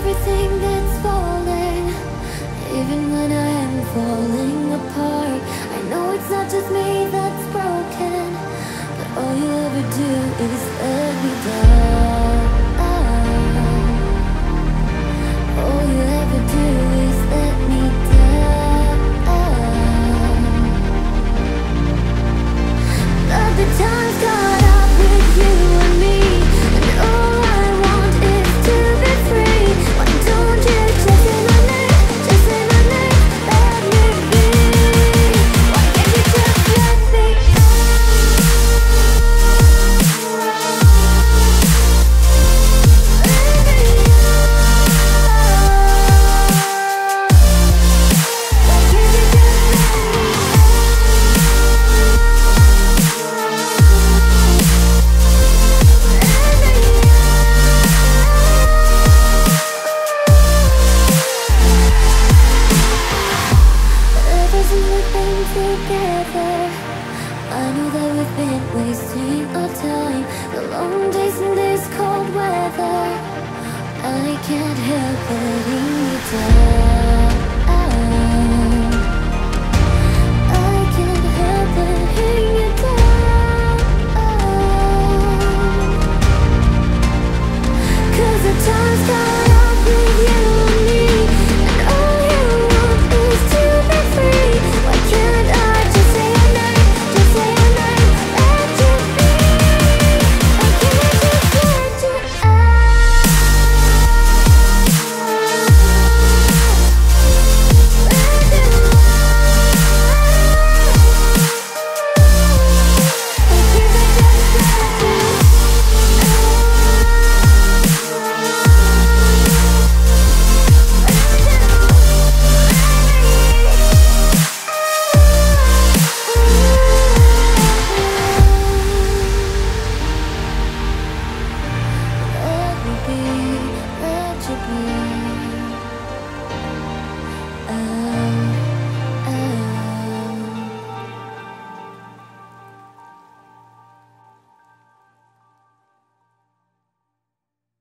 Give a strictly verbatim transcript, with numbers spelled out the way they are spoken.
everything that's falling. Even when I am falling apart, I know it's not just me that's broken, but all you ever do is let me down. All you ever do is let me down. But the time's caught up with you and me, and all I want is to be free. Why don't you just say my name, just say my name, let me be? Why can't you just let me go? Together, I know that we've been wasting our time. The long days in this cold weather, I can't help letting you down.